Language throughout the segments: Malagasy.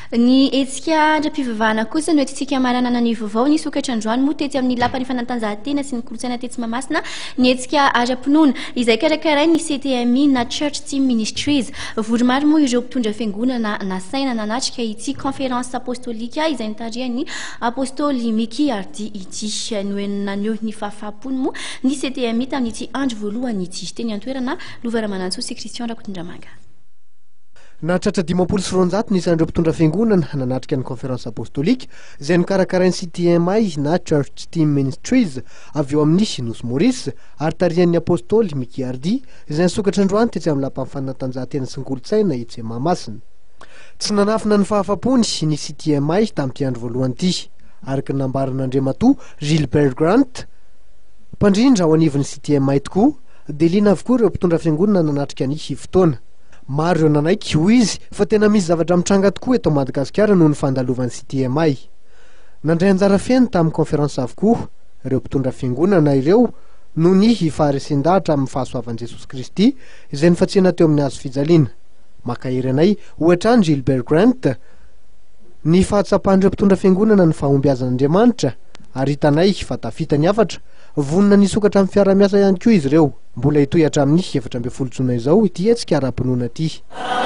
Ny etsika andram-pivavahana kosa no etsitsika maranana ny vaovao ny sokatra androany moa tetsy amin'ny lapan'ny fanatanjahantena sy ny kolotsaina tetsy Mahamasina ny etsika ara-pinoana izay karakaray ny CTMI na Church Team Ministries. Voromaro moa ireo mpitondra fiangonana nasaina nanatrika ity conférence apostolika izay nitarihan'ny apôstôly Miky Ardy ity no naneho ny fahafahapony moa ny CTMI tamin'ity andro voalohany ity teny antoerana Lovaramanantso sy Christian Rakotondramanga. Nahatratra 520 nisan'ireo mpitondra fiangonana nanatrika ny conférence apostolika izay nikarakarain'ny CTMI na Church Team Ministries avy eo amin'ny Nosy Maurice ary tarihan'ny apôstôly Miky Ardy izay nisokatra androany tetsy amin'ny lapan'ny fanatanjahantena sy ny kolotsaina etsy Mahamasina. Tsy nanafina ny fahafapony ny CTMI tamin'ity andro voalohany ity araka ny nambaran'Andriamatoa Gilbert Grant mpandrindra ao anivon'ny CTMI tokoa dia liana avokoa ireo mpitondra fiangonana nanatrika ny fotoana. Maro ireo nanaiky hoy izy fa tena misy zavatra mitranga tokoa eto Madagasikara noho ny fandalovan'ny CTMI. Nandray anjara fiaina tamin'ny conférence avokoa ireo mpitondra fiangonana ireo noho ny faharesen-dahatra amin'ny fahasoavan'i Jesosy Kristy izay nifatsiana teo amin'ny hazo fijaliana. Makahery anay ohatra ny Gilbert Grant ny fahatsapahan'ireo mpitondra fiangonana ny fahombiazan'Andriamanitra ary hitanay fa tafita ny hafatra vonona nisokatra amin'ny fiara-miasa ihany koa izy ireo. Mbola hitohy hatramin'ny 7 jona izao ity etsika ara-pinoana ity.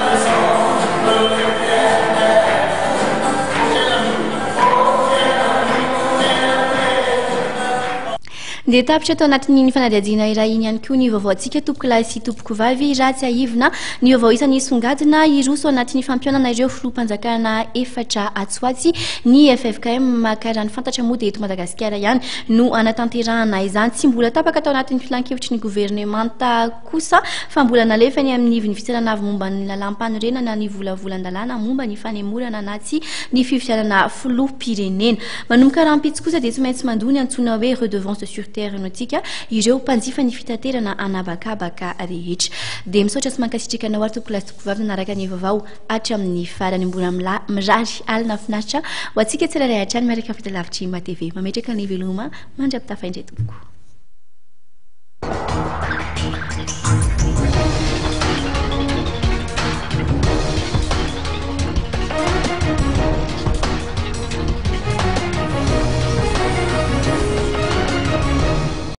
Dia tapitra tao anatin'ny fanadihadiana iray iny ihany koa ny vaovaontsika tompoko lahy sy tompoko vavy ratsy ahivina ny vaovao isan'ny songadina iroso anatin'ny fampionana ireo filohampanjakana efatra Atsoatsy ny FFKM karany fantatra moa dia eto Madagasikara ihany no anatanterahana izany. Tsy mbola tapaka tao anatin'ny filan-kevitry ny gouvernemanta kosa fa mbola nalefany amin'ny vinifisarana avy momba ny lalam-panorenana ny volavolan-dalàna momba ny fanemorana na tsy ny fifidianana filoham-pirenena. Manomboka rahampitsy kosa dia tsy maintsy mandoa ny antsoina hoe redevance sur terre-nautique ireo mpanjifa ny fitaterana anabakabaka rehetra. Dia misaotra sy mankasitrika anao ary tompoko lahy sy tompoko vavy nanaraka ny vaovao hatramin'ny farany ambony mirary alina finaritra ho antsika tsirairay hatrany miaraka amin'ny fahitalavitra Imba TV. Mametraka ny veloma mandrapitafaindray tompoko.